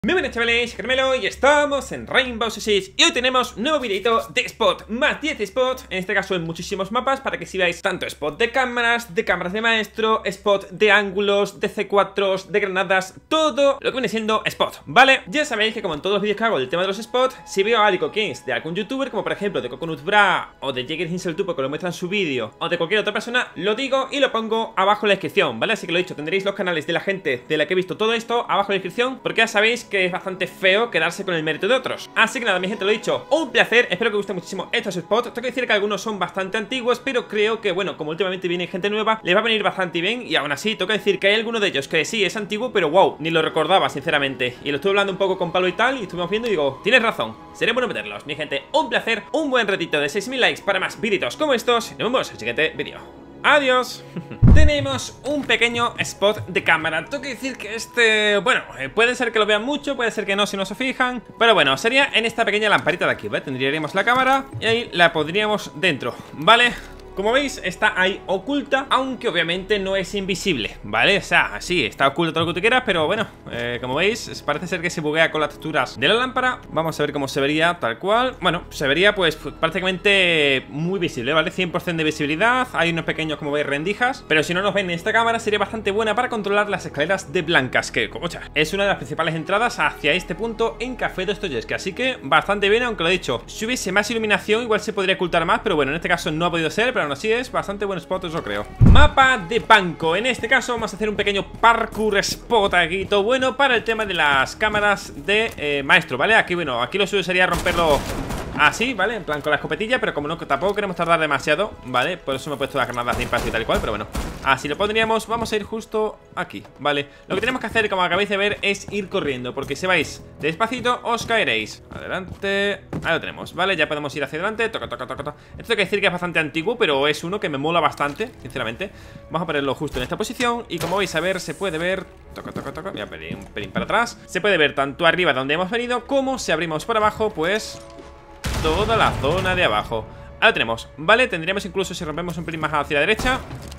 Muy buenas chavales, Carmelo y estamos en Rainbow Six y hoy tenemos nuevo videito de spot, más 10 spots, en este caso en muchísimos mapas para que si veáis tanto spot de cámaras de maestro, spot de ángulos, de C4s, de granadas, todo lo que viene siendo spot, ¿vale? Ya sabéis que como en todos los vídeos que hago del tema de los spots, si veo algo que es de algún youtuber, como por ejemplo de Coconut Bra o de Jäger Hinseltube porque lo muestra en su vídeo, o de cualquier otra persona, lo digo y lo pongo abajo en la descripción, ¿vale? Así que lo he dicho, tendréis los canales de la gente de la que he visto todo esto abajo en la descripción, porque ya sabéis que es bastante feo quedarse con el mérito de otros. Así que nada, mi gente, lo he dicho, un placer, espero que os gusten muchísimo estos spots. Tengo que decir que algunos son bastante antiguos, pero creo que, bueno, como últimamente viene gente nueva, les va a venir bastante bien. Y aún así, tengo que decir que hay alguno de ellos que sí, es antiguo, pero wow, ni lo recordaba, sinceramente. Y lo estuve hablando un poco con Pablo y tal, y estuvimos viendo y digo, tienes razón, sería bueno meterlos. Mi gente, un placer, un buen ratito de 6000 likes para más vídeos como estos. Y nos vemos en el siguiente vídeo. Adiós. Tenemos un pequeño spot de cámara. Tengo que decir que este, bueno, puede ser que lo vean mucho, puede ser que no si no se fijan, pero bueno, sería en esta pequeña lamparita de aquí, ¿vale? Tendríamos la cámara y ahí la pondríamos dentro, ¿vale? Como veis, está ahí oculta, aunque obviamente no es invisible, ¿vale? O sea, sí, está oculto todo lo que tú quieras, pero bueno, como veis, parece ser que se buguea con las texturas de la lámpara. Vamos a ver cómo se vería tal cual. Bueno, se vería pues prácticamente muy visible, ¿vale? 100% de visibilidad, hay unos pequeños, como veis, rendijas. Pero si no nos ven en esta cámara, sería bastante buena para controlar las escaleras de blancas, que, como ya, es una de las principales entradas hacia este punto en Café Dostoyevski. Así que bastante bien, aunque lo he dicho, si hubiese más iluminación, igual se podría ocultar más, pero bueno, en este caso no ha podido ser, pero aún así es bastante buen spot, eso creo. Mapa de banco. En este caso vamos a hacer un pequeño parkour spot aquí, todo bueno para el tema de las cámaras de maestro, ¿vale? Aquí, bueno, aquí lo suyo sería romperlo así, ¿vale? En plan con la escopetilla, pero como no, tampoco queremos tardar demasiado, ¿vale? Por eso me he puesto las granadas de impacto y tal y cual, pero bueno, así lo pondríamos. Vamos a ir justo aquí, ¿vale? Lo que tenemos que hacer, como acabáis de ver, es ir corriendo, porque si vais despacito os caeréis. Adelante, ahí lo tenemos, ¿vale? Ya podemos ir hacia adelante, toca, toca, toca, toca. Esto hay que decir que es bastante antiguo, pero es uno que me mola bastante, sinceramente. Vamos a ponerlo justo en esta posición y como vais a ver, se puede ver, toca, toca, toca, voy a pedir un pelín para atrás. Se puede ver tanto arriba donde hemos venido, como si abrimos por abajo, pues toda la zona de abajo. Ahí lo tenemos, ¿vale? Tendríamos incluso, si rompemos un pelín más hacia la derecha.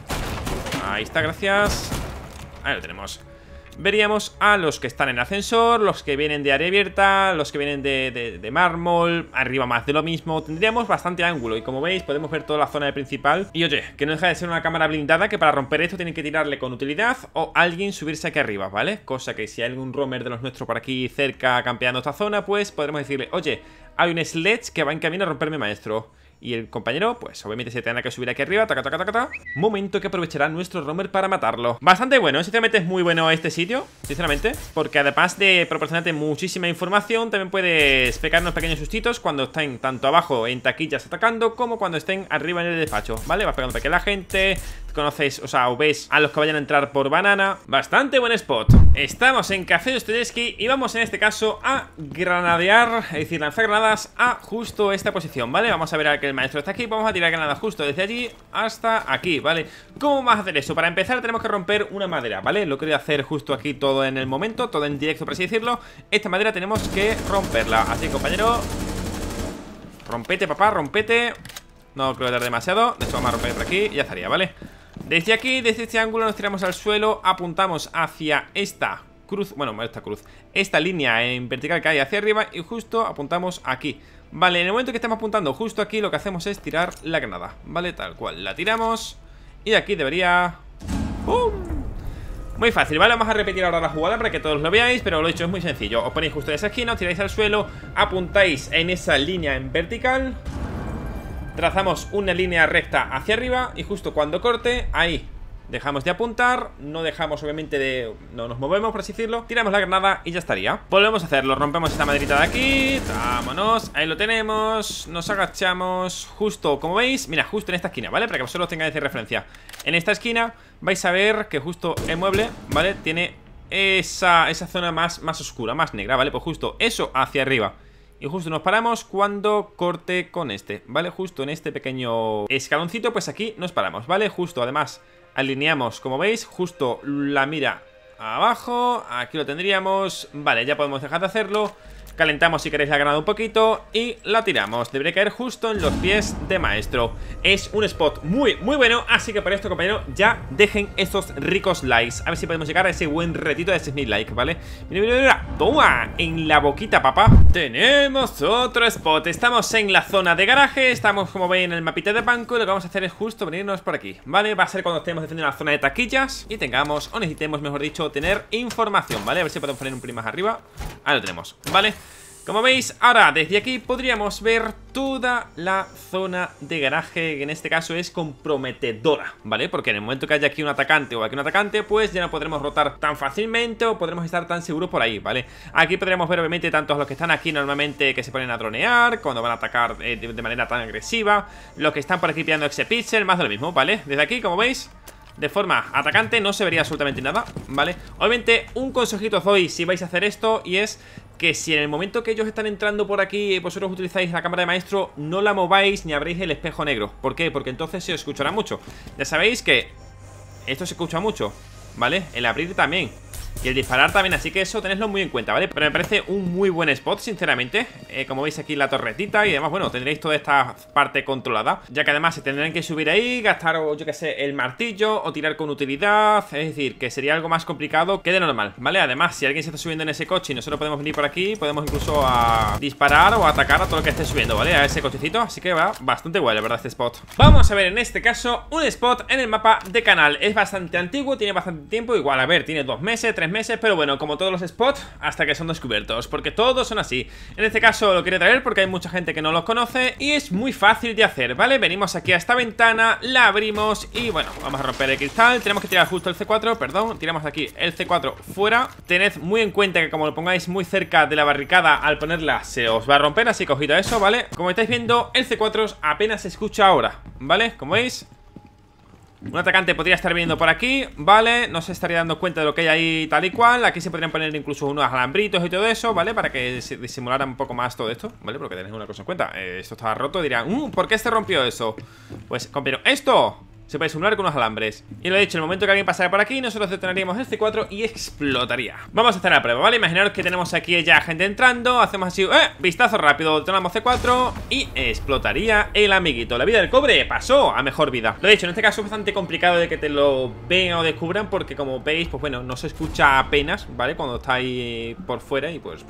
Ahí está, gracias. Ahí lo tenemos. Veríamos a los que están en ascensor, los que vienen de área abierta, los que vienen de mármol, arriba más de lo mismo. Tendríamos bastante ángulo y como veis podemos ver toda la zona de principal. Y oye, que no deja de ser una cámara blindada, que para romper esto tienen que tirarle con utilidad o alguien subirse aquí arriba, ¿vale? Cosa que si hay algún roamer de los nuestros por aquí cerca campeando esta zona, pues podremos decirle, oye, hay un sledge que va en camino a romperme, maestro. Y el compañero, pues obviamente se tendrá que subir aquí arriba, taca, taca, taca, taca. Momento que aprovechará nuestro roamer para matarlo. Bastante bueno, sinceramente es muy bueno este sitio, sinceramente, porque además de proporcionarte muchísima información, también puedes pegar unos pequeños sustitos cuando estén tanto abajo en taquillas atacando, como cuando estén arriba en el despacho, ¿vale? Vas pegando pequeña a la gente, conocéis, o sea, o ves a los que vayan a entrar por banana. Bastante buen spot. Estamos en Café Dostoyevski y vamos en este caso a granadear, es decir, lanzar granadas a justo esta posición, ¿vale? Vamos a ver a que el maestro está aquí, vamos a tirar granadas justo desde allí hasta aquí, ¿vale? ¿Cómo vamos a hacer eso? Para empezar tenemos que romper una madera, ¿vale? Lo quería hacer justo aquí todo en el momento, todo en directo por así decirlo. Esta madera tenemos que romperla, así compañero. Rompete, papá, rompete. No creo que tarde demasiado, de hecho vamos a romper por aquí y ya estaría, ¿vale? Desde aquí, desde este ángulo nos tiramos al suelo, apuntamos hacia esta cruz, bueno, esta línea en vertical que hay hacia arriba y justo apuntamos aquí. Vale, en el momento que estamos apuntando justo aquí, lo que hacemos es tirar la granada, ¿vale? Tal cual, la tiramos y de aquí debería... ¡Pum! Muy fácil, ¿vale? Vamos a repetir ahora la jugada para que todos lo veáis, pero lo he dicho, es muy sencillo. Os ponéis justo en esa esquina, os tiráis al suelo, apuntáis en esa línea en vertical, trazamos una línea recta hacia arriba y justo cuando corte, ahí dejamos de apuntar, no dejamos obviamente de... no nos movemos, por así decirlo, tiramos la granada y ya estaría. Volvemos a hacerlo, rompemos esta maderita de aquí, vámonos, ahí lo tenemos, nos agachamos justo, como veis, mira, justo en esta esquina, ¿vale? Para que vosotros tengáis de referencia. En esta esquina vais a ver que justo el mueble, ¿vale? Tiene esa zona más oscura, más negra, ¿vale? Pues justo eso hacia arriba. Y justo nos paramos cuando corte con este, ¿vale? Justo en este pequeño escaloncito, pues aquí nos paramos, ¿vale? Justo, además, alineamos, como veis, justo la mira abajo. Aquí lo tendríamos. Vale, ya podemos dejar de hacerlo. calentamos si queréis la granada un poquito y la tiramos. Debería caer justo en los pies de maestro. Es un spot muy bueno, así que por esto, compañero, ya dejen estos ricos likes. A ver si podemos llegar a ese buen retito de 6.000 likes, ¿vale? Mira, toma, en la boquita, papá. Tenemos otro spot. Estamos en la zona de garaje, estamos, como veis, en el mapita de banco. Y lo que vamos a hacer es justo venirnos por aquí, ¿vale? Va a ser cuando estemos defendiendo la zona de taquillas y tengamos, o necesitemos, mejor dicho, tener información, ¿vale? A ver si podemos poner un pelín más arriba. Ahí lo tenemos, ¿vale? Como veis, ahora desde aquí podríamos ver toda la zona de garaje, que en este caso es comprometedora, ¿vale? Porque en el momento que haya aquí un atacante o aquí un atacante, pues ya no podremos rotar tan fácilmente o podremos estar tan seguros por ahí, ¿vale? Aquí podríamos ver obviamente tantos los que están aquí normalmente que se ponen a dronear, cuando van a atacar de manera tan agresiva, los que están por aquí pillando exepixel, más de lo mismo, ¿vale? Desde aquí, como veis, de forma atacante no se vería absolutamente nada, ¿vale? Obviamente un consejito os doy si vais a hacer esto, y es que si en el momento que ellos están entrando por aquí vosotros utilizáis la cámara de maestro, no la mováis ni abréis el espejo negro. ¿Por qué? Porque entonces se os escuchará mucho. Ya sabéis que esto se escucha mucho, ¿vale? El abrir también y el disparar también, así que eso tenedlo muy en cuenta, ¿vale? Pero me parece un muy buen spot, sinceramente. Como veis aquí la torretita y además, bueno, tendréis toda esta parte controlada, ya que además se tendrán que subir ahí, gastar, yo que sé, el martillo o tirar con utilidad. Es decir, que sería algo más complicado que de normal, ¿vale? Además, si alguien se está subiendo en ese coche y nosotros podemos venir por aquí, podemos incluso disparar o atacar a todo lo que esté subiendo, ¿vale? A ese cochecito, así que va bastante guay, la verdad, este spot. Vamos a ver en este caso un spot en el mapa de canal. Es bastante antiguo, tiene bastante tiempo, igual, a ver, tiene 2 meses, 3 meses, pero bueno, como todos los spots, hasta que son descubiertos, porque todos son así. En este caso lo quería traer porque hay mucha gente que no los conoce y es muy fácil de hacer, ¿vale? Venimos aquí a esta ventana, la abrimos y bueno, vamos a romper el cristal. Tenemos que tirar justo el C4, perdón, tiramos aquí el C4 fuera. Tened muy en cuenta que como lo pongáis muy cerca de la barricada, al ponerla se os va a romper, así que ojito a eso, ¿vale? Como estáis viendo, el C4 apenas se escucha ahora, ¿vale? Como veis, un atacante podría estar viniendo por aquí, ¿vale? No se estaría dando cuenta de lo que hay ahí tal y cual. Aquí se podrían poner incluso unos alambritos y todo eso, ¿vale? Para que se disimulara un poco más todo esto, ¿vale? Porque tenéis una cosa en cuenta, esto estaba roto, dirán, ¿por qué se rompió eso? Pues, compañero, esto se puede simular con unos alambres. Y lo he dicho, en el momento que alguien pasara por aquí, nosotros detonaríamos el C4 y explotaría. Vamos a hacer la prueba, ¿vale? Imaginaros que tenemos aquí ya gente entrando. Hacemos así, vistazo rápido, detonamos C4 y explotaría el amiguito. La vida del cobre pasó a mejor vida. Lo he dicho, en este caso es bastante complicado de que te lo vean o descubran, porque como veis, pues bueno, no se escucha apenas, ¿vale? Cuando está ahí por fuera y pues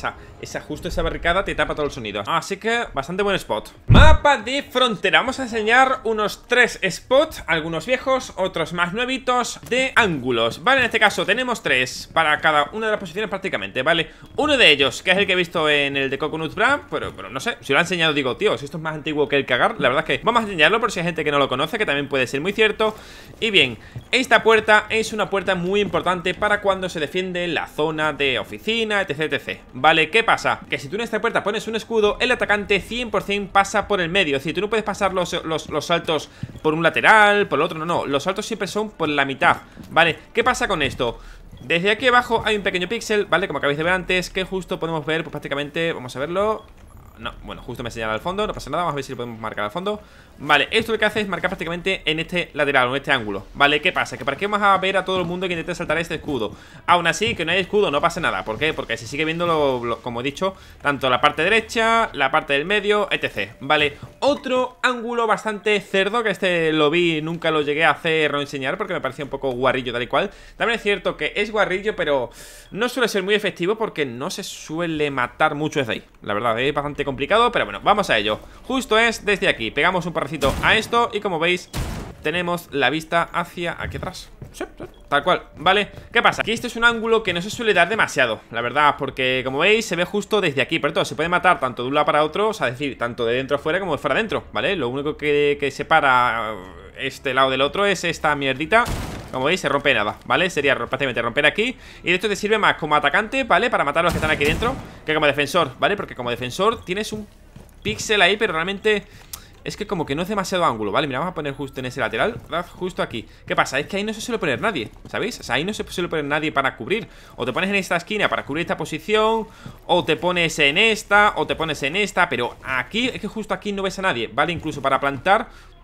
justo esa barricada te tapa todo el sonido. Así que bastante buen spot. Mapa de frontera. Vamos a enseñar unos 3 spots, algunos viejos, otros más nuevitos, de ángulos, ¿vale? En este caso tenemos 3 para cada una de las posiciones prácticamente, ¿vale? Uno de ellos, que es el que he visto en el de Coconut Bra, pero no sé, si lo ha enseñado digo, tío, si esto es más antiguo que el cagar. La verdad es que vamos a enseñarlo por si hay gente que no lo conoce, que también puede ser muy cierto. Y bien, esta puerta es una puerta muy importante para cuando se defiende la zona de oficina, etc, ¿vale? ¿Qué pasa? Que si tú en esta puerta pones un escudo, el atacante 100% pasa por el medio. Es decir, tú no puedes pasar los saltos por un lateral, por el otro, no, los saltos siempre son por la mitad, ¿vale? ¿Qué pasa con esto? Desde aquí abajo hay un pequeño píxel, ¿vale? Como acabáis de ver antes, que justo podemos ver, pues prácticamente, vamos a verlo. No, bueno, justo me señala al fondo, no pasa nada, vamos a ver si lo podemos marcar al fondo. Vale, esto lo que hace es marcar prácticamente en este lateral, o en este ángulo. Vale, ¿qué pasa? Que para qué vamos a ver a todo el mundo que intente saltar este escudo. Aún así, que no hay escudo, no pasa nada. ¿Por qué? Porque se sigue viendo, como he dicho, tanto la parte derecha, la parte del medio, etc. Vale, otro ángulo bastante cerdo, que este lo vi, nunca lo llegué a hacer o enseñar porque me parecía un poco guarrillo tal y cual. También es cierto que es guarrillo, pero no suele ser muy efectivo porque no se suele matar mucho desde ahí. La verdad, es bastante complicado, pero bueno, vamos a ello. Justo es desde aquí, pegamos un porracito a esto y como veis tenemos la vista hacia aquí atrás. Sí, tal cual, ¿vale? ¿Qué pasa? Aquí este es un ángulo que no se suele dar demasiado, la verdad, porque como veis se ve justo desde aquí. Pero todo se puede matar tanto de un lado para otro, o sea, es decir, tanto de dentro a fuera como de fuera adentro, ¿vale? Lo único que separa este lado del otro es esta mierdita. Como veis se rompe nada, ¿vale? Sería prácticamente romper aquí. Y de esto te sirve más como atacante, ¿vale? Para matar a los que están aquí dentro, que como defensor, ¿vale? Porque como defensor tienes un píxel ahí, pero realmente es que como que no es demasiado ángulo, ¿vale? Mira, vamos a poner justo en ese lateral, ¿verdad? Justo aquí. ¿Qué pasa? Es que ahí no se suele poner nadie, ¿sabéis? O sea, ahí no se suele poner nadie para cubrir. O te pones en esta esquina para cubrir esta posición, o te pones en esta, o te pones en esta. Pero aquí, es que justo aquí no ves a nadie, ¿vale? Incluso para plantar,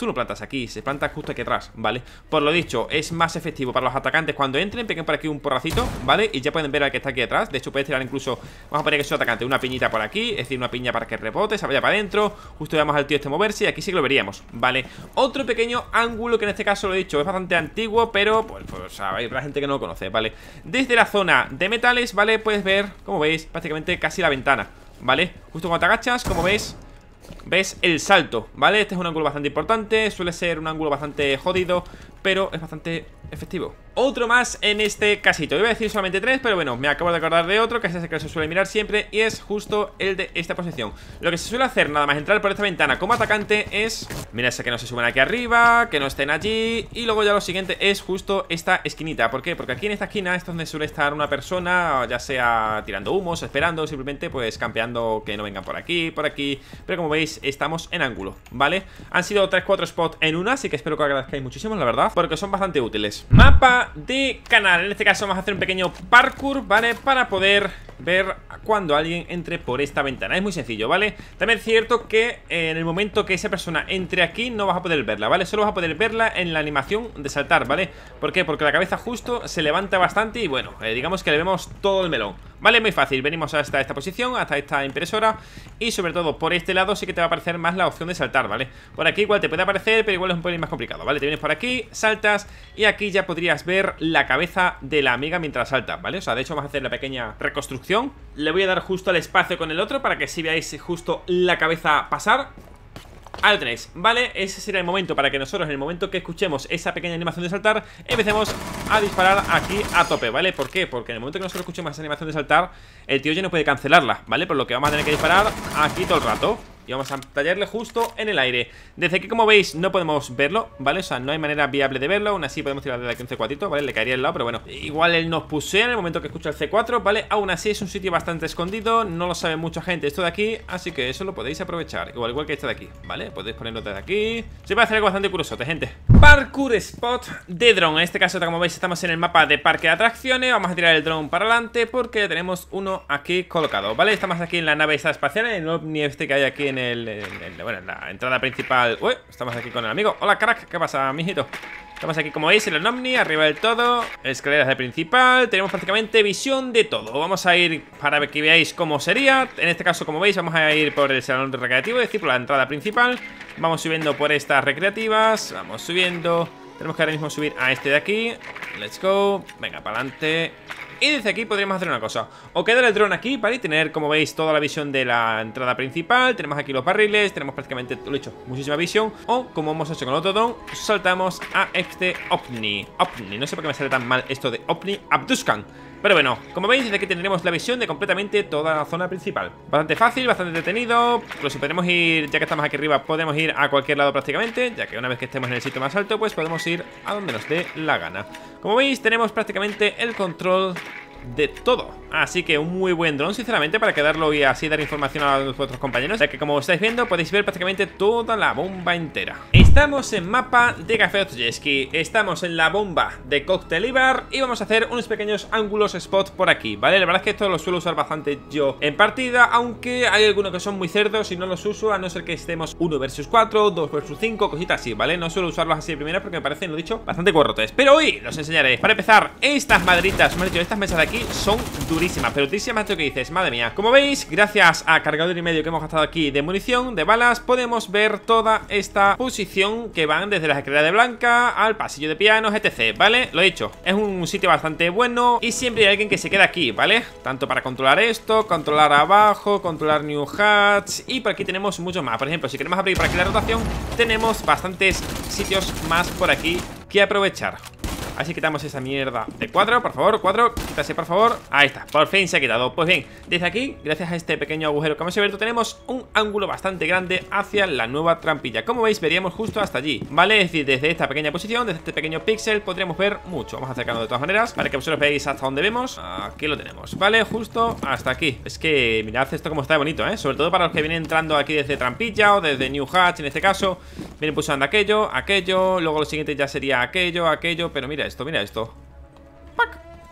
tú no plantas aquí, se planta justo aquí atrás, ¿vale? Por lo dicho, es más efectivo para los atacantes cuando entren, peguen por aquí un porracito, ¿vale? Y ya pueden ver al que está aquí atrás. De hecho, puedes tirar incluso, vamos a poner que soy atacante, una piñita por aquí, es decir, una piña para que rebote, se vaya para adentro. Justo veamos al tío este moverse y aquí sí que lo veríamos, ¿vale? Otro pequeño ángulo que en este caso, lo he dicho, es bastante antiguo, pero pues hay la gente que no lo conoce, ¿vale? Desde la zona de metales, ¿vale? Puedes ver, como veis, prácticamente casi la ventana, ¿vale? Justo cuando te agachas, como ves, ves el salto, ¿vale? Este es un ángulo bastante importante, suele ser un ángulo bastante jodido, pero es bastante efectivo. Otro más en este casito. Iba a decir solamente 3, pero bueno, me acabo de acordar de otro, que es ese que se suele mirar siempre, y es justo el de esta posición. Lo que se suele hacer nada más entrar por esta ventana como atacante es, mira, ese que no se suben aquí arriba, que no estén allí, y luego ya lo siguiente es justo esta esquinita. ¿Por qué? Porque aquí en esta esquina es donde suele estar una persona, ya sea tirando humos, esperando, simplemente pues campeando que no vengan por aquí, pero como veis estamos en ángulo, ¿vale? Han sido 3-4 spots en una, así que espero que agradezcáis muchísimo, la verdad, porque son bastante útiles. Mapa de canal, en este caso vamos a hacer un pequeño parkour, ¿vale? Para poder ver cuando alguien entre por esta ventana. Es muy sencillo, ¿vale? También es cierto que en el momento que esa persona entre aquí no vas a poder verla, ¿vale? Solo vas a poder verla en la animación de saltar, ¿vale? ¿Por qué? Porque la cabeza justo se levanta bastante y bueno, digamos que le vemos todo el melón, ¿vale? Muy fácil, venimos hasta esta posición, hasta esta impresora, y sobre todo por este lado sí que te va a aparecer más la opción de saltar, ¿vale? Por aquí igual te puede aparecer, pero igual es un poco más complicado, ¿vale? Te vienes por aquí, saltas y aquí ya podrías ver la cabeza de la amiga mientras salta, ¿vale? O sea, de hecho vamos a hacer la pequeña reconstrucción. Le voy a dar justo al espacio con el otro para que así veáis justo la cabeza pasar. Ahí lo tenéis, ¿vale? Ese será el momento para que nosotros, en el momento que escuchemos esa pequeña animación de saltar, empecemos a disparar aquí a tope, ¿vale? ¿Por qué? Porque en el momento que nosotros escuchemos esa animación de saltar, el tío ya no puede cancelarla, ¿vale? Por lo que vamos a tener que disparar aquí todo el rato. Y vamos a tallarle justo en el aire. Desde aquí, como veis, no podemos verlo, ¿vale? O sea, no hay manera viable de verlo. Aún así podemos tirar desde aquí un C4, ¿vale? Le caería al lado, pero bueno, igual él nos pusea en el momento que escucha el C4, ¿vale? Aún así es un sitio bastante escondido, no lo sabe mucha gente esto de aquí, así que eso lo podéis aprovechar. Igual que este de aquí, ¿vale? Podéis ponerlo desde aquí. Se puede hacer algo bastante curiosote, gente. Parkour spot de dron. En este caso, como veis, estamos en el mapa de parque de atracciones. Vamos a tirar el dron para adelante porque tenemos uno aquí colocado, ¿vale? Estamos aquí en la nave esta espacial, en el ovni este que hay aquí en bueno, en la entrada principal. Uy, estamos aquí con el amigo. Hola, crack, ¿qué pasa, mijito? Estamos aquí, como veis, en el ovni, arriba del todo. Escaleras de principal, tenemos prácticamente visión de todo. Vamos a ir para que veáis cómo sería. En este caso, como veis, vamos a ir por el salón recreativo, es decir, por la entrada principal. Vamos subiendo por estas recreativas. Vamos subiendo. Tenemos que ahora mismo subir a este de aquí. Let's go, venga, para adelante. Y desde aquí podríamos hacer una cosa, o quedar el dron aquí, ¿vale? Y tener, como veis, toda la visión de la entrada principal. Tenemos aquí los barriles, tenemos prácticamente, lo he dicho, muchísima visión. O, como hemos hecho con el otro dron, saltamos a este ovni. No sé por qué me sale tan mal esto de ovni Abduskan. Pero bueno, como veis, desde aquí tendremos la visión de completamente toda la zona principal. Bastante fácil, bastante entretenido. Incluso podemos ir, ya que estamos aquí arriba, podemos ir a cualquier lado prácticamente, ya que una vez que estemos en el sitio más alto, pues podemos ir a donde nos dé la gana. Como veis, tenemos prácticamente el control de todo, así que un muy buen dron, sinceramente, para quedarlo y así dar información a vuestros compañeros, ya que como estáis viendo podéis ver prácticamente toda la bomba entera. Estamos en mapa de Café Otoyeski, estamos en la bomba de Cóctel Ibar y vamos a hacer unos pequeños ángulos spot por aquí, ¿vale? La verdad es que esto lo suelo usar bastante yo en partida, aunque hay algunos que son muy cerdos y no los uso, a no ser que estemos 1 versus 4, 2 versus 5, cositas así, ¿vale? No suelo usarlos así de primera porque me parecen, lo dicho, bastante cuerrotes, pero hoy los enseñaré. Para empezar, estas maderitas, me han dicho, estas mesas de aquí son durísimas, pero durísimas, esto que dices, madre mía. Como veis, gracias a cargador y medio que hemos gastado aquí de munición, de balas, podemos ver toda esta posición que van desde la escalera de Blanca al pasillo de pianos, etc, ¿vale? Lo he dicho, es un sitio bastante bueno y siempre hay alguien que se queda aquí, ¿vale? Tanto para controlar esto, controlar abajo, controlar New Hats, y por aquí tenemos mucho más. Por ejemplo, si queremos abrir por aquí la rotación, tenemos bastantes sitios más por aquí que aprovechar. Así quitamos esa mierda de cuadro, por favor, cuadro, quítase por favor. Ahí está, por fin se ha quitado. Pues bien, desde aquí, gracias a este pequeño agujero que hemos abierto, tenemos un ángulo bastante grande hacia la nueva trampilla. Como veis, veríamos justo hasta allí, ¿vale? Es decir, desde esta pequeña posición, desde este pequeño píxel, podríamos ver mucho. Vamos a acercarnos de todas maneras, para que vosotros veáis hasta dónde vemos. Aquí lo tenemos, ¿vale? Justo hasta aquí. Es que mirad esto como está bonito, ¿eh? Sobre todo para los que vienen entrando aquí desde trampilla o desde New Hatch, en este caso. Vienen pulsando aquello, luego lo siguiente ya sería aquello, pero mira esto, ¡pac!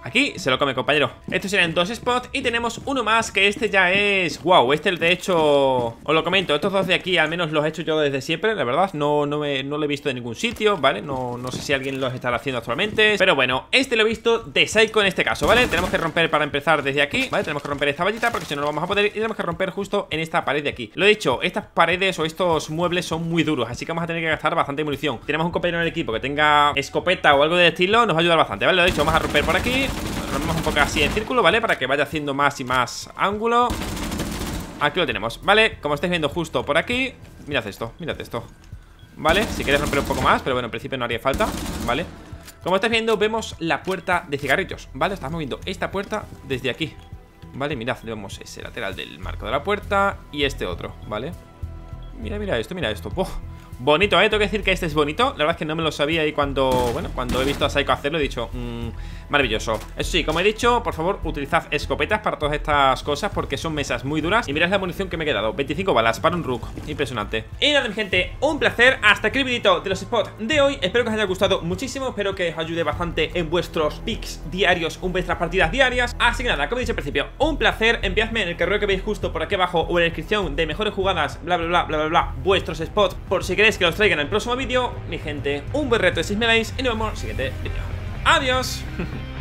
Aquí se lo come, compañero. Estos serían 2 spots y tenemos uno más, que este ya es... Wow, este de hecho... Os lo comento, estos 2 de aquí al menos los he hecho yo desde siempre, la verdad. No lo he visto en ningún sitio, ¿vale? No sé si alguien los estará haciendo actualmente. Pero bueno, este lo he visto de Psycho en este caso, ¿vale? Tenemos que romper para empezar desde aquí, ¿vale? Tenemos que romper esta vallita porque si no, no vamos a poder. Y tenemos que romper justo en esta pared de aquí. Lo he dicho, estas paredes o estos muebles son muy duros, así que vamos a tener que gastar bastante munición. Tenemos un compañero en el equipo que tenga escopeta o algo de estilo, nos va a ayudar bastante, ¿vale? Lo he dicho, vamos a romper por aquí. Rompemos un poco así en círculo, ¿vale? Para que vaya haciendo más y más ángulo. Aquí lo tenemos, ¿vale? Como estáis viendo justo por aquí. Mirad esto, ¿vale? Si queréis romper un poco más, pero bueno, en principio no haría falta, ¿vale? Como estáis viendo, vemos la puerta de cigarrillos, ¿vale? Estamos viendo esta puerta desde aquí, ¿vale? Mirad, vemos ese lateral del marco de la puerta y este otro, ¿vale? Mira esto. ¡Puf! Bonito, tengo que decir que este es bonito. La verdad es que no me lo sabía y cuando he visto a Psycho hacerlo he dicho, maravilloso. Eso sí, como he dicho, por favor, utilizad escopetas para todas estas cosas porque son mesas muy duras. Y mirad la munición que me he quedado, 25 balas para un Rook, impresionante. Y nada, mi gente, un placer. Hasta aquí el videito de los spots de hoy. Espero que os haya gustado muchísimo, espero que os ayude bastante en vuestros picks diarios, en vuestras partidas diarias. Así que nada, como he dicho al principio, un placer. Enviadme en el correo que veis justo por aquí abajo o en la descripción de mejores jugadas, vuestros spots, por si queréis que los traigan en el próximo vídeo. Mi gente, un buen reto de 6 likes y nos vemos en el siguiente vídeo. ¡Adiós!